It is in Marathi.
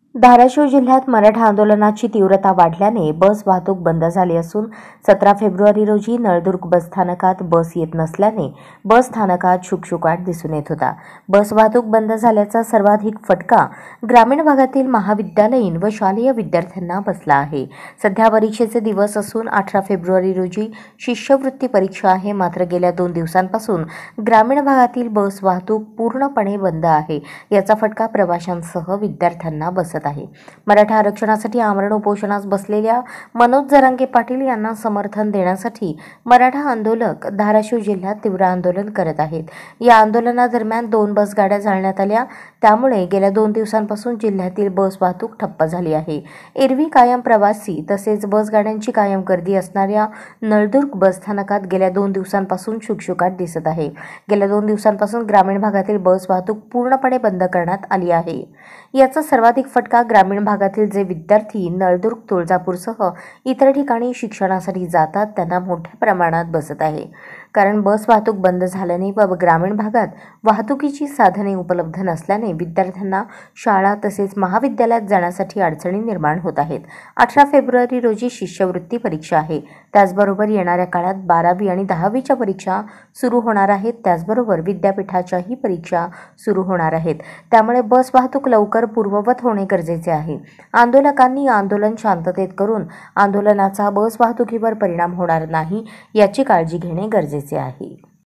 धाराशिव जिल्ह्यात मराठा आंदोलनाची तीव्रता वाढल्याने बस वाहतूक बंद झाली असून 17 फेब्रुवारी रोजी नळदुर्ग बसस्थानकात बस येत नसल्याने बस स्थानकात शुकशुकाट दिसून येत होता. बस वाहतूक बंद झाल्याचा सर्वाधिक फटका ग्रामीण भागातील महाविद्यालयीन व शालेय विद्यार्थ्यांना बसला आहे. सध्या परीक्षेचे दिवस असून 18 फेब्रुवारी रोजी शिष्यवृत्ती परीक्षा आहे. मात्र गेल्या 2 दिवसांपासून ग्रामीण भागातील बस वाहतूक पूर्णपणे बंद आहे. याचा फटका प्रवाशांसह विद्यार्थ्यांना बसत आहे. मराठा आरक्षणासाठी आमरण उपोषणास बसलेल्या मनोज जरांगे पाटील यांना समर्थन देण्यासाठी मराठा आंदोलक धाराशिव जिल्ह्यात तीव्र आंदोलन करत आहेत. या आंदोलनादरम्यान 2 बस गाड्या जाळण्यात आल्या. त्यामुळे गेल्या 2 दिवसांपासून जिल्ह्यातील बस वाहतूक ठप्प झाली आहे. एरवी कायम प्रवासी तसेच बस गाड्यांची कायम गर्दी असणाऱ्या नळदुर्ग बसस्थानकात गेल्या 2 दिवसांपासून शुकशुकाट दिसत आहे. गेल्या 2 दिवसांपासून ग्रामीण भागातील बस वाहतूक पूर्णपणे बंद करण्यात आली आहे. याचा सर्वाधिक फटका ग्रामीण भागातील जे विद्यार्थी नळदुर्ग, तुळजापूरसह इतर ठिकाणी शिक्षणासाठी जातात त्यांना मोठ्या प्रमाणात बसत आहे. कारण बस वाहतूक बंद झाल्याने व ग्रामीण भागात वाहतुकीची साधने उपलब्ध नसल्याने विद्यार्थ्यांना शाळा तसेच महाविद्यालयात जाण्यासाठी अडचणी निर्माण होत आहेत. 18 फेब्रुवारी रोजी शिष्यवृत्ती परीक्षा आहे. त्याचबरोबर येणाऱ्या काळात 12वी आणि 10वीच्या परीक्षा सुरू होणार आहेत. त्याचबरोबर विद्यापीठाच्याही परीक्षा सुरू होणार आहेत. त्यामुळे बस वाहतूक लवकर पूर्ववत होणे गरजेचे आहे. आंदोलकांनी आंदोलन शांततेत करून आंदोलनाचा बस वाहतुकीवर परिणाम होणार नाही याची काळजी घेणे गरजेचे आहे.